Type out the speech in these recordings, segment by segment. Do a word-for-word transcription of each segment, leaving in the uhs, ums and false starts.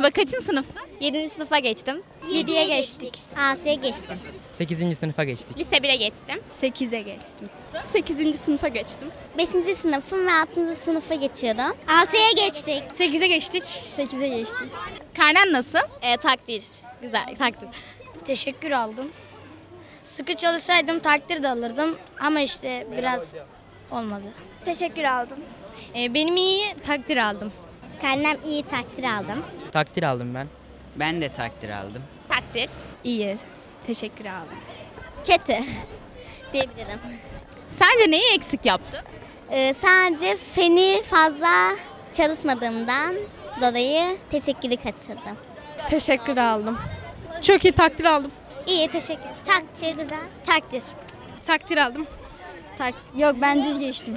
Merhaba, kaçıncı sınıfsın? yedinci sınıfa geçtim. yediye geçtik. altıya geçtim. sekizinci sınıfa geçtik. Lise bire geçtim. sekize geçtim. sekizinci sınıfa geçtim. beşinci sınıfım ve altıncı sınıfa geçiyordum. altıya geçtik. sekize geçtik. sekize geçtik. Karnen nasıl? E, takdir. Güzel, takdir. Teşekkür aldım. Sıkı çalışsaydım takdir de alırdım ama işte biraz olmadı. Teşekkür aldım. E, benim iyi, takdir aldım. Karnem iyi, takdir aldım. Takdir aldım ben. Ben de takdir aldım. Takdir. İyi, teşekkür aldım. Kötü diyebilirim. Sence neyi eksik yaptın? Ee, sadece feni fazla çalışmadığımdan dolayı teşekkürü kaçırdım. Teşekkür aldım. Çok iyi takdir aldım. İyi, teşekkür. Takdir güzel. Takdir. Takdir aldım. Tak Yok, ben düz geçtim.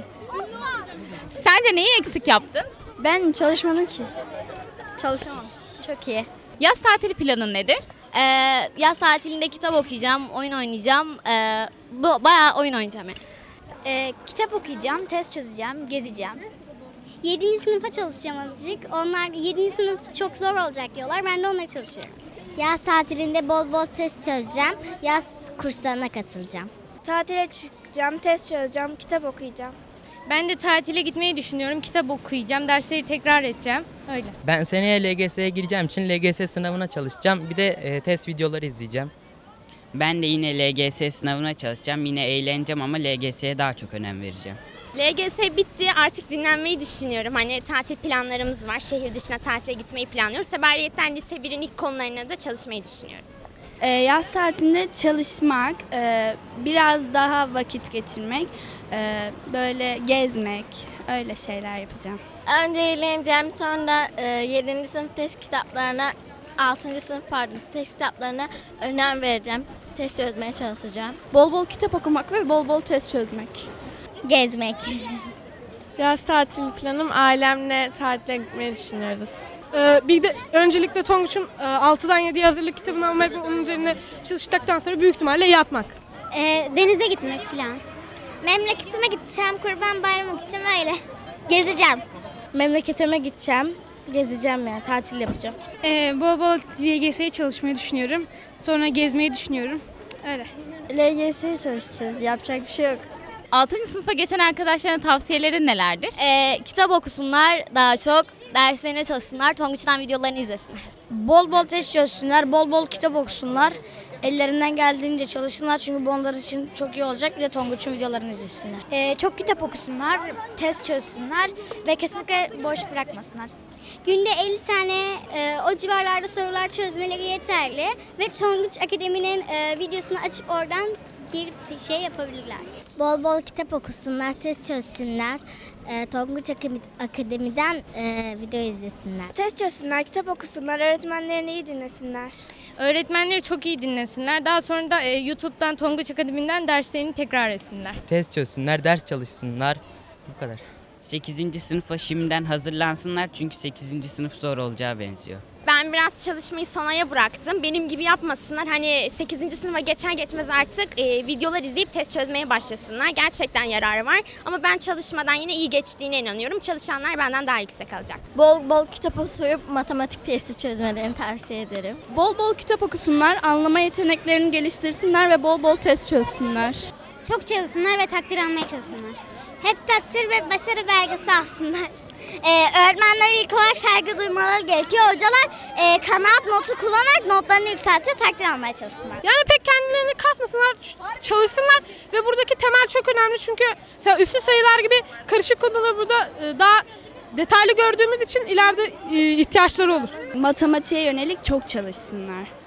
Sence neyi eksik yaptın? Ben çalışmadım ki. Çalışamam. Çok iyi. Yaz tatili planın nedir? Ee, yaz tatilinde kitap okuyacağım, oyun oynayacağım. Ee, bu bayağı oyun oynayacağım yani. Ee, kitap okuyacağım, test çözeceğim, gezeceğim. yedinci sınıfa çalışacağım azıcık. Onlar yedinci sınıf çok zor olacak diyorlar. Ben de onlara çalışıyorum. Yaz tatilinde bol bol test çözeceğim. Yaz kurslarına katılacağım. Tatile çıkacağım, test çözeceğim, kitap okuyacağım. Ben de tatile gitmeyi düşünüyorum, kitap okuyacağım, dersleri tekrar edeceğim. Öyle. Ben seneye L G S'ye gireceğim için L G S sınavına çalışacağım. Bir de e, test videoları izleyeceğim. Ben de yine L G S sınavına çalışacağım. Yine eğleneceğim ama L G S'ye daha çok önem vereceğim. L G S bitti, artık dinlenmeyi düşünüyorum. Hani tatil planlarımız var. Şehir dışına tatile gitmeyi planlıyoruz. Sebebiyetten lise birin ilk konularına da çalışmayı düşünüyorum. Ee, yaz tatilinde çalışmak, e, biraz daha vakit geçirmek, e, böyle gezmek, öyle şeyler yapacağım. Önce eğleneceğim, sonra e, yedinci sınıf test kitaplarına, altıncı sınıf pardon test kitaplarına önem vereceğim. Test çözmeye çalışacağım. Bol bol kitap okumak ve bol bol test çözmek. Gezmek. Yaz tatil planım ailemle tatile gitmeyi düşünüyoruz. Ee, bir de öncelikle Tonguç'un e, altıdan yediye hazırlık kitabını almak ve onun üzerine çalıştıktan sonra büyük ihtimalle yatmak. Ee, denize gitmek falan. Memleketime gideceğim, Kurban Bayramı gideceğim öyle. Gezeceğim. Memleketime gideceğim, gezeceğim yani, tatil yapacağım. Ee, bol bol L G S'ye çalışmayı düşünüyorum. Sonra gezmeyi düşünüyorum. Öyle. L G S'ye çalışacağız, yapacak bir şey yok. altıncı sınıfa geçen arkadaşlarına tavsiyelerin nelerdir? Ee, kitap okusunlar daha çok, derslerine çalışsınlar, Tonguç'tan videolarını izlesinler. Bol bol test çözsünler, bol bol kitap okusunlar. Ellerinden geldiğince çalışsınlar çünkü bu onlar için çok iyi olacak. Bir de Tonguç'un videolarını izlesinler. Ee, çok kitap okusunlar, test çözsünler ve kesinlikle boş bırakmasınlar. Günde elli tane e, o civarlarda sorular çözmeleri yeterli. Ve Tonguç Akademi'nin e, videosunu açıp oradan geri şey yapabilirler. Bol bol kitap okusunlar, test çözsünler. E, Tonguç Akademi'den e, video izlesinler. Test çözsünler, kitap okusunlar, öğretmenlerini iyi dinlesinler. Öğretmenleri çok iyi dinlesinler. Daha sonra da e, YouTube'dan, Tonguç Akademi'den derslerini tekrar etsinler. Test çözsünler, ders çalışsınlar. Bu kadar. sekizinci sınıfa şimdiden hazırlansınlar çünkü sekizinci sınıf zor olacağı benziyor. Ben biraz çalışmayı sonaya bıraktım. Benim gibi yapmasınlar. Hani sekizinci sınıfa geçer geçmez artık e, videolar izleyip test çözmeye başlasınlar. Gerçekten yararı var. Ama ben çalışmadan yine iyi geçtiğine inanıyorum. Çalışanlar benden daha yüksek alacak. Bol bol kitap okuyup matematik testi çözmelerini tavsiye ederim. Bol bol kitap okusunlar, anlama yeteneklerini geliştirsinler ve bol bol test çözsünler. Çok çalışsınlar ve takdir almaya çalışsınlar. Hep takdir ve başarı belgesi alsınlar. Ee, öğretmenlere ilk olarak saygı duymaları gerekiyor. Hocalar e, kanaat notu kullanarak notlarını yükseltiyor, takdir almaya çalışsınlar. Yani pek kendilerini kasmasınlar, çalışsınlar ve buradaki temel çok önemli çünkü mesela üslü sayılar gibi karışık konuları burada e, daha detaylı gördüğümüz için ileride e, ihtiyaçları olur. Matematiğe yönelik çok çalışsınlar.